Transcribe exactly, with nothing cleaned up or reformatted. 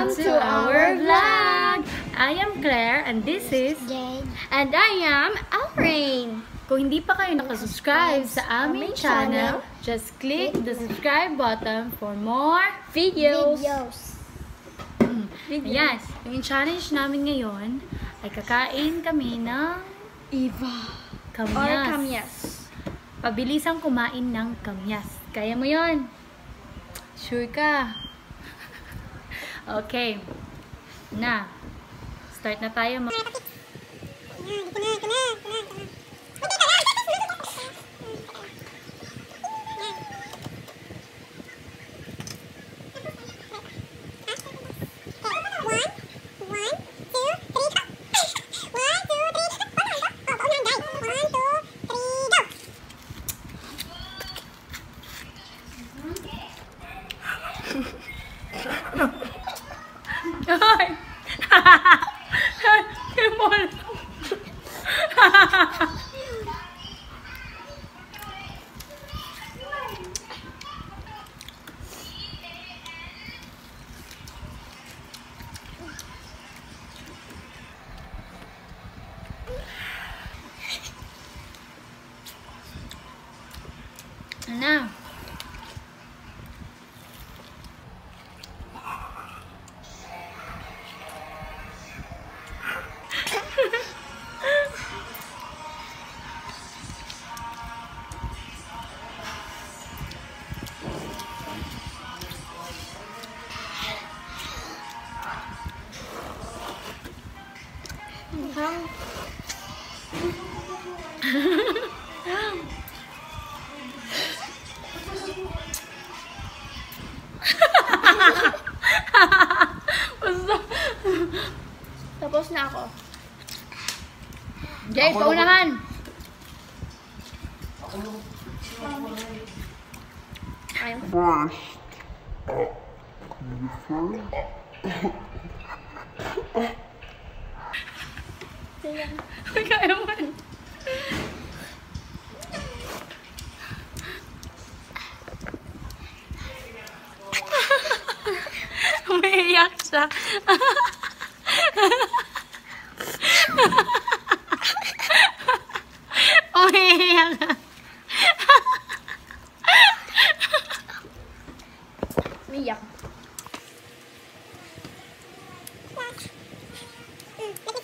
Welcome to our vlog! I am Claire and this is Jane. And I am Alrain. Kung hindi pa kayo nakasubscribe sa aming channel, just click the subscribe button for more videos. Videos. Ayan, yung challenge namin ngayon ay kakain kami ng Eva. kamias. Or kamias. Pabilisang kumain ng kamias. Kaya mo yon? Sure ka? Okay. Na. Start na tayo. Ay! Kimol! Ano? Tapos na ako. Jay, paunahan! I'm First, uh, you first. Kaya mo. Umiyak siya. Umiyak. Umiyak.